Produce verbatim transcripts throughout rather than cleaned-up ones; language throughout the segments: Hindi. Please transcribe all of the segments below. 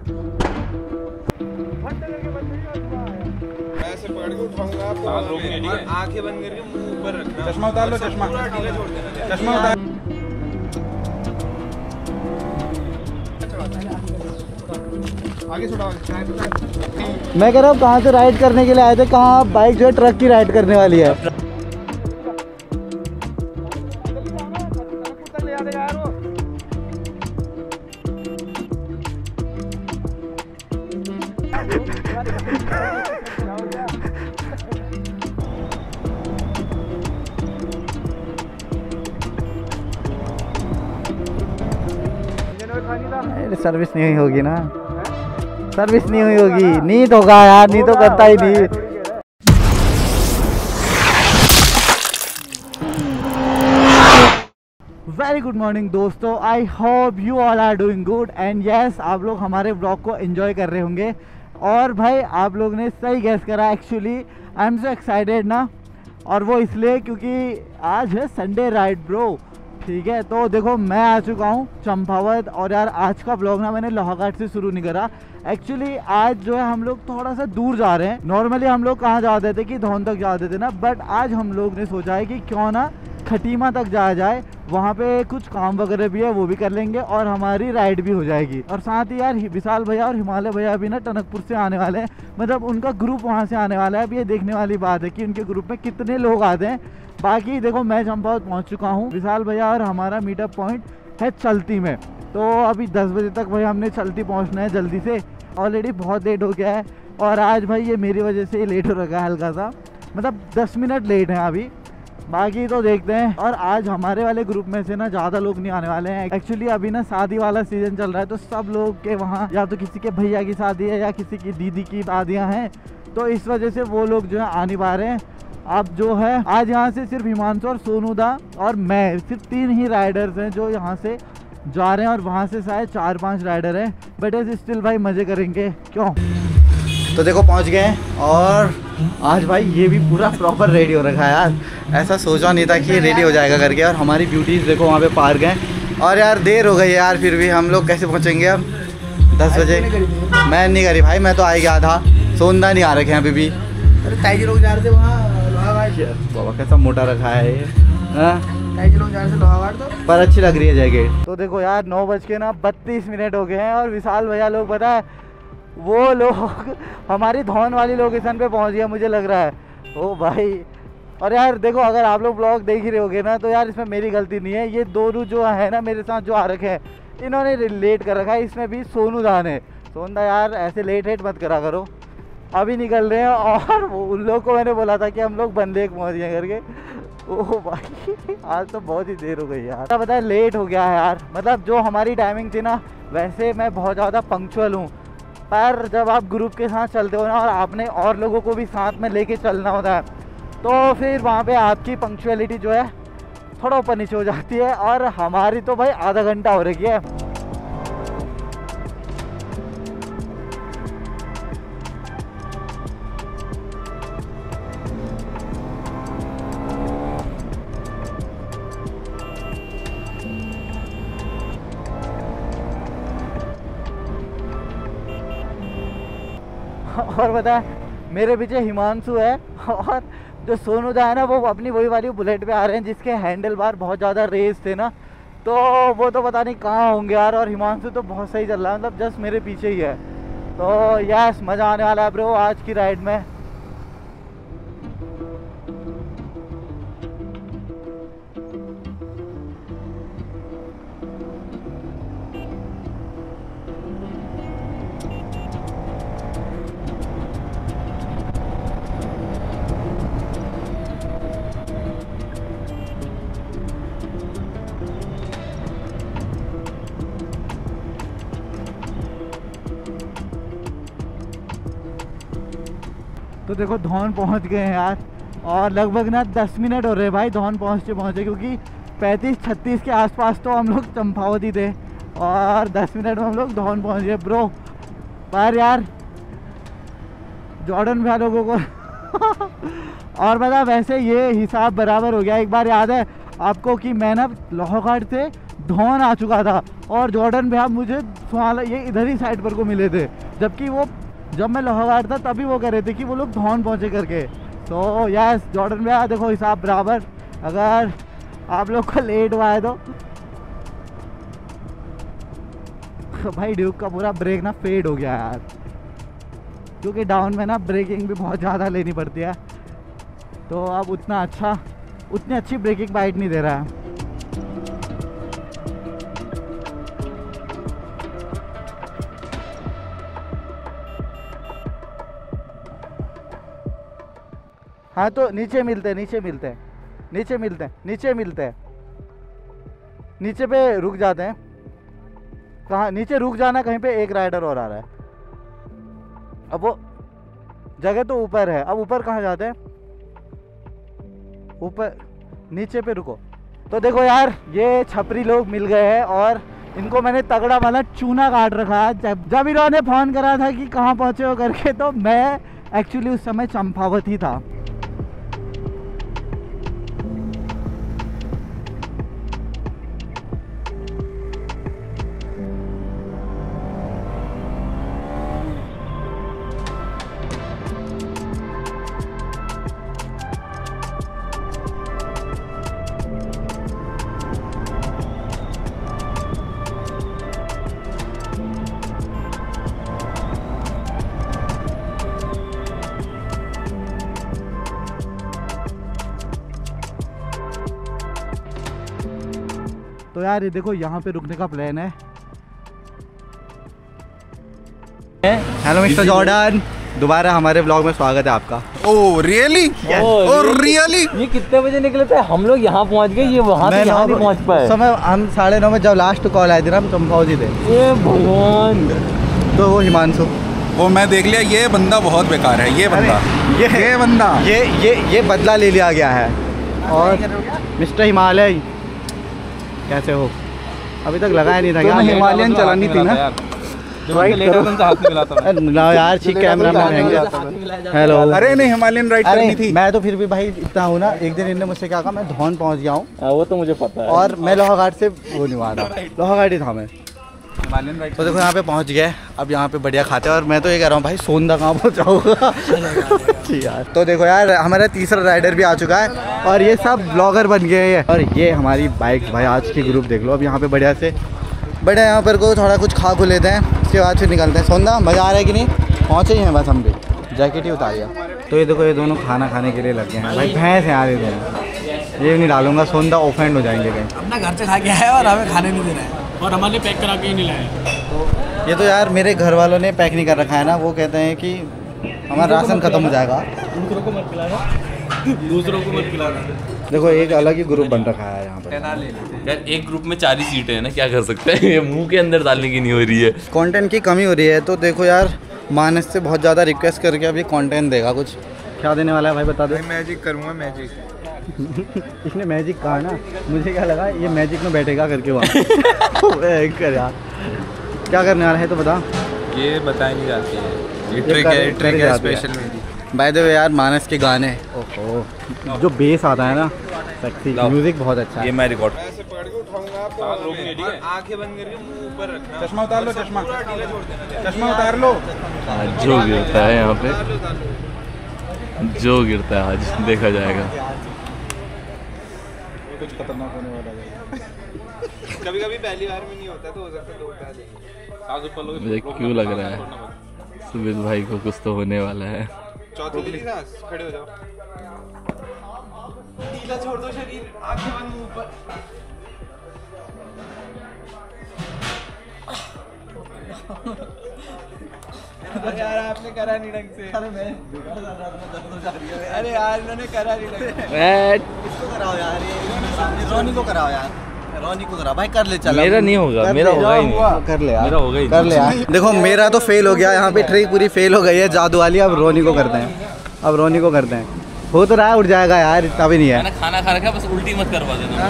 ऐसे पकड़ के उठाऊंगा आपको, आंखें बंद करके मुंह ऊपर रखना। चश्मा उतार लो, चश्मा चश्मा उतार। आगे छोड़ा। मैं कह रहा हूँ कहाँ से राइड करने के लिए आए थे, कहाँ बाइक जो है ट्रक की राइड करने वाली है। सर्विस नहीं हुई होगी ना, सर्विस नहीं हुई होगी। नींद होगा यार, नींद तो करता ही नहीं। वेरी गुड मॉर्निंग दोस्तों, I hope you all are doing good and yes, आप लोग हमारे ब्लॉग को एंजॉय कर रहे होंगे। और भाई आप लोग ने सही गैस करा, actually I am so excited ना, और वो इसलिए क्योंकि आज है संडे राइड ब्रो। ठीक है, तो देखो मैं आ चुका हूँ चंपावत, और यार आज का ब्लॉग ना मैंने लोहाघाट से शुरू नहीं करा। एक्चुअली आज जो है हम लोग थोड़ा सा दूर जा रहे हैं। नॉर्मली हम लोग कहाँ जाते थे कि धौन तक जाते थे ना, बट आज हम लोग ने सोचा है कि क्यों ना खटीमा तक जाया जाए। वहाँ पे कुछ काम वगैरह भी है, वो भी कर लेंगे और हमारी राइड भी हो जाएगी। और साथ ही यार विशाल भैया और हिमालय भैया भी ना टनकपुर से आने वाले हैं, मतलब उनका ग्रुप वहाँ से आने वाला है। अब ये देखने वाली बात है कि उनके ग्रुप में कितने लोग आते हैं। बाकी देखो मैं चंपावत पहुँच चुका हूँ, विशाल भैया और हमारा मीटअप पॉइंट है चलती में। तो अभी दस बजे तक भाई हमने चलती पहुँचना है जल्दी से, ऑलरेडी बहुत लेट हो गया है। और आज भाई ये मेरी वजह से लेट हो रखा है हल्का सा, मतलब दस मिनट लेट है अभी। बाकी तो देखते हैं। और आज हमारे वाले ग्रुप में से ना ज़्यादा लोग नहीं आने वाले हैं। एक्चुअली अभी ना शादी वाला सीजन चल रहा है, तो सब लोग के वहाँ या तो किसी के भैया की शादी है या किसी की दीदी की शादियाँ हैं, तो इस वजह से वो लोग जो है आ नहीं पा रहे हैं। अब जो है आज यहाँ से सिर्फ हिमांशु और सोनू दा और मैं, सिर्फ तीन ही राइडर्स हैं जो यहाँ से जा रहे हैं, और वहाँ से शायद चार पाँच राइडर हैं। बट एज स्टिल भाई मज़े करेंगे क्यों। तो देखो पहुँच गए हैं, और आज भाई ये भी पूरा प्रॉपर रेडी हो रखा है यार। ऐसा सोचा नहीं था कि ये रेडी हो जाएगा करके। और हमारी ब्यूटीज़ देखो वहाँ पे पार्क हैं, और यार देर हो गई है यार, फिर भी हम लोग कैसे पहुँचेंगे अब दस बजे। मैं नहीं करी भाई, मैं तो आ गया था। सोनदा नहीं आ रखे हैं अभी भी। अरे ताइजी लोग जा रहे थे वहाँ बाबा, कैसा मोटा रखा है ये, ताइजी लोग जा रहे थे लोहाघाट, तो पर अच्छी लग रही है जैकेट। तो देखो यार नौ बज के ना बत्तीस मिनट हो गए हैं, और विशाल भैया लोग पता है वो लोग हमारी धौन वाली लोकेशन पे पहुंच गया मुझे लग रहा है। ओ भाई, और यार देखो अगर आप लोग ब्लॉग देख ही रहे होगे ना, तो यार इसमें मेरी गलती नहीं है। ये दोनों जो है ना मेरे साथ जो आ रखे हैं, इन्होंने लेट कर रखा है। इसमें भी सोनू दा ने, सोनदा यार ऐसे लेट हेट मत करा करो, अभी निकल रहे हैं। और उन लोग को मैंने बोला था कि हम लोग बंदेक पहुँच गए करके। ओह भाई आज तो बहुत ही देर हो गई यार, पता है लेट हो गया है यार। मतलब जो हमारी टाइमिंग थी ना, वैसे मैं बहुत ज़्यादा पंक्चुअल हूँ, पर जब आप ग्रुप के साथ चलते हो ना, और आपने और लोगों को भी साथ में लेके चलना होता है, तो फिर वहाँ पे आपकी पंक्चुअलिटी जो है थोड़ा ऊपर नीचे हो जाती है। और हमारी तो भाई आधा घंटा हो रही है। और पता है मेरे पीछे हिमांशु है, और जो सोनू दा है ना वो अपनी वही वाली बुलेट पे आ रहे हैं जिसके हैंडल बार बहुत ज़्यादा रेस थे ना, तो वो तो पता नहीं कहाँ होंगे यार। और हिमांशु तो बहुत सही चल रहा है, मतलब जस्ट मेरे पीछे ही है। तो यस मज़ा आने वाला है ब्रो आज की राइड में। तो देखो धौन पहुंच गए हैं यार, और लगभग ना दस मिनट हो रहे हैं भाई धौन पहुंचते पहुंचे, क्योंकि पैंतीस छत्तीस के आसपास तो हम लोग चंपावत ही थे, और दस मिनट में हम लोग धौन पहुंच गए ब्रो। पर यार जॉर्डन भैया लोगों को और बता वैसे ये हिसाब बराबर हो गया। एक बार याद है आपको कि मैं ना लोहाघाट से धौन आ चुका था और जॉर्डन भैया मुझे सुहाना ये इधर ही साइड पर को मिले थे, जबकि वो जब मैं लोहाघाट था तभी वो कह रहे थे कि वो लोग धौन पहुँचे करके। तो यस जॉर्डन भैया देखो हिसाब बराबर, अगर आप लोग को लेट हुआ है तो भाई ड्यूक का पूरा ब्रेक ना फेड हो गया यार, क्योंकि डाउन में ना ब्रेकिंग भी बहुत ज़्यादा लेनी पड़ती है, तो अब उतना अच्छा उतनी अच्छी ब्रेकिंग बाइट नहीं दे रहा है। हाँ तो नीचे मिलते हैं नीचे मिलते हैं नीचे मिलते हैं नीचे मिलते हैं नीचे पे रुक जाते हैं। कहाँ नीचे रुक जाना, कहीं पे एक राइडर और आ रहा है। अब वो जगह तो ऊपर है, अब ऊपर कहाँ जाते हैं? ऊपर नीचे पे रुको। तो देखो यार ये छपरी लोग मिल गए हैं और इनको मैंने तगड़ा वाला चूना काट रखा है। जब जब इन्होंने फोन करा था कि कहाँ पहुँचे हो करके, तो मैं एक्चुअली उस समय चंपावत ही था। तो यार ये देखो यहाँ पे रुकने का प्लान है। हेलो मिस्टर जॉर्डन, दोबारा हमारे ब्लॉग में स्वागत है आपका। Oh really? Oh really? ये कितने बजे निकले थे? हम लोग यहाँ पहुँच गए, ये वहाँ से यहाँ नहीं पहुँच पाए। समय हम साढ़े नौ में जब लास्ट कॉल आई थी ना, हम चंपावत थे। ये भगवान। तो वो हिमांशु, वो मैं देख लिया, ये बंदा बहुत बेकार है। ये बंदा ये ये बंदा ये ये ये बदला ले लिया गया है। और मिस्टर हिमालय कैसे हो? अभी तक लगाया नहीं था क्या? हिमालयन चलानी थी ना। ना यार ठीक कैमरा मैन है। हेलो। अरे नहीं हिमालयन राइड करनी थी। मैं तो फिर भी भाई इतना हूँ ना, एक दिन इन्होंने मुझसे क्या कहा, मैं धौन पहुँच गया हूँ। वो तो मुझे पता है। और मैं लोहाघाट से वो नहीं हुआ था, लोहाघाट ही था मैं। हिमालयन राइड तो देखो यहाँ पे पहुँच गए, अब यहाँ पे बढ़िया खाते हैं। और मैं तो ये कह रहा हूँ भाई सोंदा कहाँ पहुँचाऊँगा यार। तो देखो यार हमारा तीसरा राइडर भी आ चुका है और ये सब ब्लॉगर बन गए हैं। और ये हमारी बाइक भाई आज की ग्रुप देख लो। अब यहाँ पे बढ़िया से बढ़िया यहाँ पर को थोड़ा कुछ खा खो लेते हैं, उसके बाद फिर निकलते हैं। सोंदा मज़ा आ रहा है कि नहीं? पहुँचे ही हैं बस, हम भी जैकेट ही उतारिया। तो ये देखो ये दोनों खाना खाने के लिए लग गए हैं भाई। भैंस हैं यार ये दोनों, ये नहीं डालूंगा, सोंदा ऑफेंड हो जाएंगे कहीं। अपना घर से खा के आया और हमें खाने नहीं दे रहा है, और हमारे पैक करा के ही नहीं लाए। तो ये तो यार मेरे घर वालों ने पैक नहीं कर रखा है ना, वो कहते हैं कि हमारा राशन खत्म हो जाएगा। दूसरों को मत खिलाना, दूसरों को मत खिलाना। देखो एक अलग ही ग्रुप बन रखा है यहाँ पर। यार एक ग्रुप में चार ही सीटें हैं ना, क्या कर सकते हैं? ये मुंह के अंदर डालने की नहीं हो रही है। कंटेंट की कमी हो रही है। तो देखो यार मानस से बहुत ज़्यादा रिक्वेस्ट करके अब ये कंटेंट देगा। कुछ क्या देने वाला है भाई बता दो। मैजिक करूँगा, मैजिक। इसने मैजिक कहा ना, मुझे क्या लगा ये मैजिक में बैठेगा करके वहाँ। कर यार क्या करने वाला है तो बता। ये बताए नहीं जाती है, ये ये ट्रिक कर- है, कर ट्रिक है जाते हैं। स्पेशल मेरी। बाय द वे यार मानस के गाने, ओहो जो बेस आता है ना, सेक्सी म्यूजिक बहुत अच्छा है। ये मैं रिकॉर्ड ऐसे पकड़ के उठाऊंगा आपको और आंखें बंद करके मुंह ऊपर रखना। चश्मा उतार लो, चश्मा पूरा ढीला छोड़ देना। चश्मा उतार लो। आज जो गिरता है यहाँ पे, जो गिरता है आज देखा जाएगा। कुछ खतरनाक होने वाला है। कभी कभी पहली बार में नहीं होता, तो हो सकता है दो पहले। मुझे क्यों लग रहा है सुमित भाई को कुछ तो होने वाला है। चौथी ली सांस, खड़े हो जाओ। ढीला छोड़ दो शरीर, आंखें बंद, मुंह ऊपर। अरे यार आपने करा नहीं ढंग से। अरे मैं अरे यार इन्होंने करा नहीं ढंग से। इसको कराओ यार, ये रोनी को कराओ यार, रोनी को कराओ भाई। कर ले चल। मेरा नहीं होगा, मेरा होगा ही नहीं। कर ले यार, मेरा होगा ही कर ले यार। देखो मेरा तो फेल हो गया, यहाँ पे ट्रिक पूरी फेल हो गई है जादू वाली। अब रोनी को करते हैं, अब रोनी को करते हैं। हो तो रहा है, उठ जाएगा यार, इतना भी नहीं है। मैंने खाना खा रखा, बस उल्टी मत करवा देना।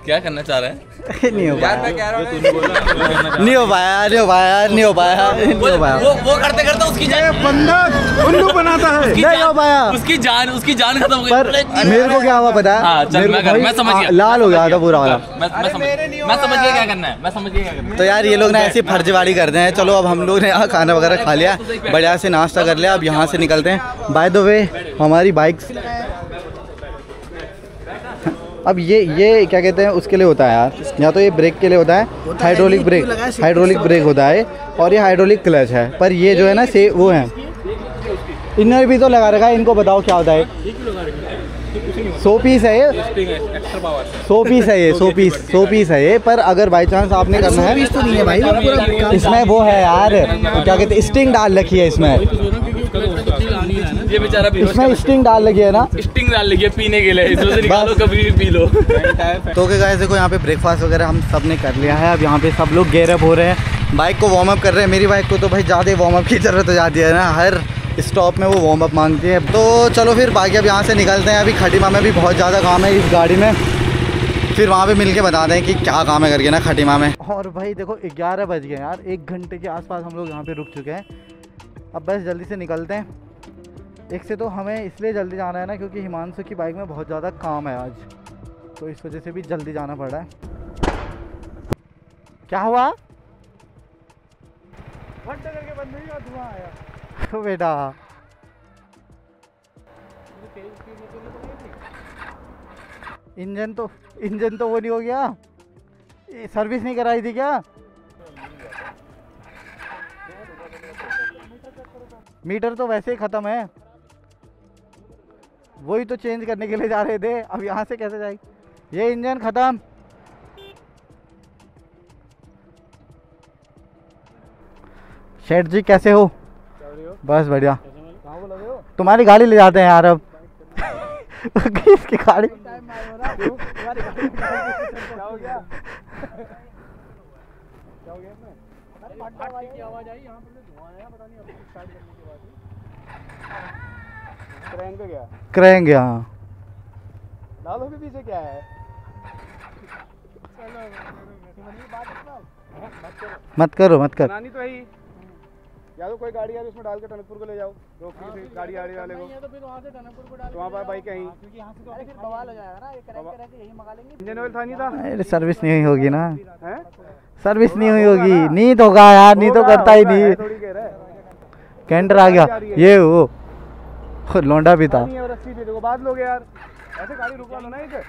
क्या करना चाह रहे हैं? नहीं हो यार पाया, मैं कह रहा हूँ नहीं हो पाया, नहीं हो पाया, नहीं हो पाया, नहीं हो पाया, वो वो करते करते उसकी जान बंदा उल्लू बनाता है। उसकी नहीं हो पाया। जान उसकी जान उसकी जान खत्म हो पर गई। मेरे को क्या हुआ पता है? हाँ, चल, मेरे को मैं कर- भाई मैं समझ गया। लाल हो गया था पूरा वाला। मैं मैं अरे समझ मेरे नहीं मैं होगा समझ गया यार। क्या करना है, मैं समझ गया क्या करना है। तो यार ये लोग ना ऐसी फर्जीवाड़ी करते हैं। चलो अब हम लोग ने यहाँ खाना वगैरह खा लिया, बढ़िया से नाश्ता कर लिया, अब यहाँ से निकलते हैं। बाय द वे हमारी बाइक्स, अब ये ये क्या कहते हैं उसके लिए होता है यार, या तो ये ब्रेक के लिए होता है, हाइड्रोलिक ब्रेक, हाइड्रोलिक ब्रेक होता है, और ये हाइड्रोलिक क्लच है। पर ये जो है ना से वो है, इनर भी तो लगा रखा है। इनको बताओ क्या होता है? सौ पीस है ये, सौ पीस है ये, सौ पीस सौ पीस है ये। पर अगर बाई चांस आपने करना है तो नहीं है भाई, इसमें वो है यार, क्या कहते हैं, स्टिंग डाल रखी है इसमें, ये बेचारा इसमें स्टिंग डाल रखी है ना, स्टिंग डाल लगी है पीने के लिए, इसमें से निकालो कभी भी पी लो। तो क्या गाइस देखो यहाँ पे ब्रेकफास्ट वगैरह हम सब ने कर लिया है। अब यहाँ पे सब लोग गेयर अप हो रहे हैं, बाइक को वार्म अप कर रहे हैं। मेरी बाइक को तो भाई ज़्यादा वार्म अप की ज़रूरत हो जाती है ना, हर स्टॉप में वो वार्म अप मांगती है। तो चलो फिर बाकी अब यहाँ से निकलते हैं। अभी खटीमा में भी बहुत ज़्यादा काम है इस गाड़ी में, फिर वहाँ पे मिलके बता दें कि क्या काम है करके ना खटीमा में। और भाई देखो ग्यारह बज गए यार, एक घंटे के आसपास हम लोग यहाँ पे रुक चुके हैं। अब बस जल्दी से निकलते हैं। एक से तो हमें इसलिए जल्दी जाना है ना क्योंकि हिमांशु की बाइक में बहुत ज़्यादा काम है आज, तो इस वजह से भी जल्दी जाना पड़ रहा है। क्या हुआ? करके बंद नहीं हुआ, धुआं आया। तो बेटा इंजन तो इंजन तो वो नहीं हो गया, सर्विस नहीं कराई थी क्या? मीटर तो वैसे ही ख़त्म है, वही तो चेंज करने के लिए जा रहे थे। अब यहाँ से कैसे जाएगी? ये इंजन ख़त्म। शेठ जी कैसे हो? बस बढ़िया। तुम्हारी गाड़ी ले जाते हैं यार अब। इसकी गाड़ी क्रैंक गया। लालो के पीछे क्या है? मत करो मत कर। बनानी तो है ही, या तो कोई गाड़ी आ उसमें डाल के टनकपुर को ले जाओ, रोक के गाड़ी आड़ी वाले को, तो फिर वहाँ से टनकपुर को डाल, वहाँ पर बाइक कहीं, क्योंकि यहाँ से तो फिर बवाल हो जाएगा ना, ये क्रैंक करके यही मंगा लेंगे। इंजन ऑयल था नहीं था? अरे सर्विस नहीं हुई होगी ना, हैं? सर्विस नहीं हुई होगी। नींद होगा यार, नींद तो करता ही नहीं। थोड़ी कह रहा है कैंटर आ गया, ये वो लौंडा भी था। नहीं है, रस्सी दे दो, बाद लोगे यार, ऐसे गाड़ी रुकवा लो ना इधर,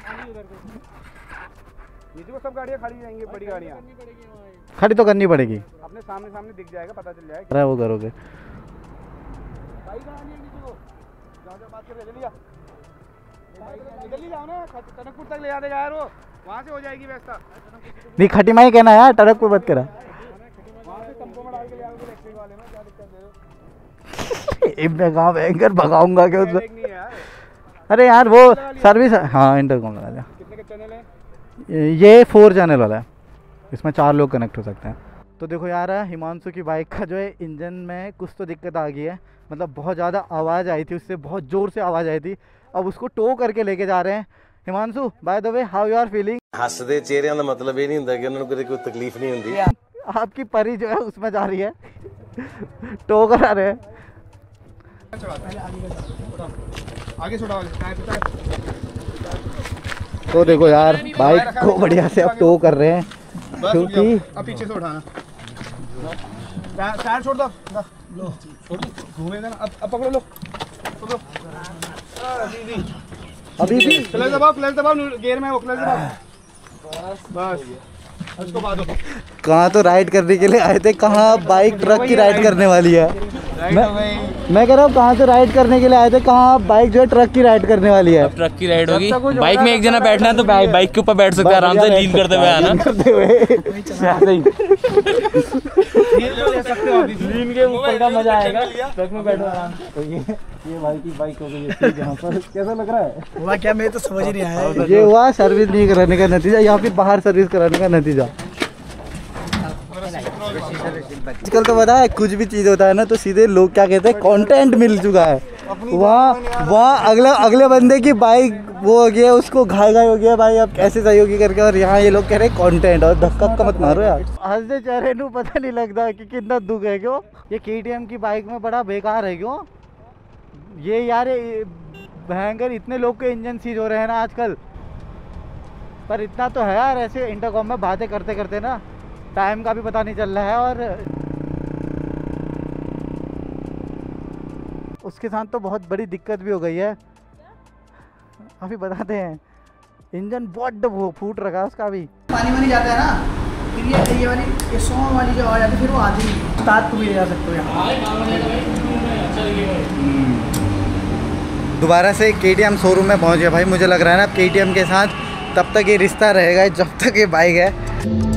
नीचे को सब गाड़ियाँ खाली जाएंगी, बड़ी गाड़ियाँ खड़ी तो करनी पड़ेगी, अपने सामने सामने दिख जाएगा, पता चल जाएगा। अरे वो करोगे। जल्दी जाओ ना, टनकपुर तक ले जा देगा यार वो, वहाँ से हो जाएगी व्यवस्था। नहीं खटीमा ही कहना यार, टनकपुर मत करा। वहाँ से टम्पो में डाल के ले आओगे इलेक्ट्रिक वाले में, क्या दिक्कत है? इब्बे गाँव एंकर भगाऊंगा क्या उसमें? नहीं है यार। अरे यार वो सर्विस, हाँ इंटरकॉम लगा दिया। कितने के चैनल है? ये फोर चैनल वाला है, इसमें चार लोग कनेक्ट हो सकते हैं। तो देखो यार हिमांशु की बाइक का जो है इंजन में कुछ तो दिक्कत आ गई है, मतलब बहुत ज़्यादा आवाज़ आई थी उससे, बहुत ज़ोर से आवाज़ आई थी। अब उसको टो करके लेके जा रहे हैं। Himanshu by the way how you are feeling? हसदे चेहरिਆਂ ਦਾ मतलब ये नहीं ਹੁੰਦਾ कि उन्होंने कोई तकलीफ नहीं होती। आपकी परी जो है उसमें जा रही है, टो करा रहे हैं। आगे छोड़ा वाले टायर पे टायर। तो देखो यार बाइक को बढ़िया से अब टो कर रहे हैं, क्योंकि अब पीछे से उठाना, टायर छोड़ दो, लो घूमेगा ना, अब अब पकड़ो, लो पकड़ो, अभी भी क्लच दबाओ, क्लच दबाओ, गियर में वो क्लच दबाओ, बस उसको बाद दो। कहाँ तो राइड करने के लिए आए थे, कहाँ बाइक ट्रक की राइड करने वाली है। मैं मैं कह रहा हूँ कहाँ से राइड करने के लिए आए थे, कहाँ बाइक जो है ट्रक की राइड करने वाली है। ट्रक की राइड होगी, बाइक में एक जना बैठना है तो बाइक के ऊपर बैठ सकते हैं आराम से, लीन करते हुए आना, करते हुए लीन के ऊपर का मजा आएगा, ट्रक में बैठो आराम से। तो ये ये भाई की बाइक हो गई जहाँ पर, कैसा लग रहा है? हुआ क्या, मैं तो समझ ही नहीं आया। ये हुआ सर्विस नहीं कराने का नतीजा, या फिर बाहर सर्विस कराने का नतीजा। आजकल तो पता है कुछ भी चीज़ होता है ना तो सीधे लोग क्या कहते हैं, कंटेंट मिल चुका है। वहाँ वहाँ अगला अगले बंदे की बाइक वो हो गया, उसको घाय घाय हो गया भाई, अब कैसे सही होगी करके। और यहाँ ये लोग कह रहे कंटेंट, और धक्का धक्का मत मारो यार। हंसते चेहरे नू पता नहीं लगता कि कितना दुख है। क्यों ये के टी एम की बाइक में बड़ा बेकार है क्यों ये यार, भयंकर इतने लोग के इंजन सीज हो रहे हैं ना आजकल। पर इतना तो है यार, ऐसे इंटरकॉम में बातें करते करते ना टाइम का भी पता नहीं चल रहा है। और उसके साथ तो बहुत बड़ी दिक्कत भी हो गई है, अभी बताते हैं। इंजन बहुत वो फूट रखा है उसका। अभी पानी वानी जाता है ना, फिर ये ये वाली ये सौ वाली जो आ जाती है, फिर वो आती नहीं। उस्ताद को भी ले जा सकते हो यहाँ। दोबारा से के टी एम शोरूम में पहुँच गया भाई। मुझे लग रहा है ना अब के टी एम के साथ तब तक ये रिश्ता रहेगा जब तक ये बाइक है।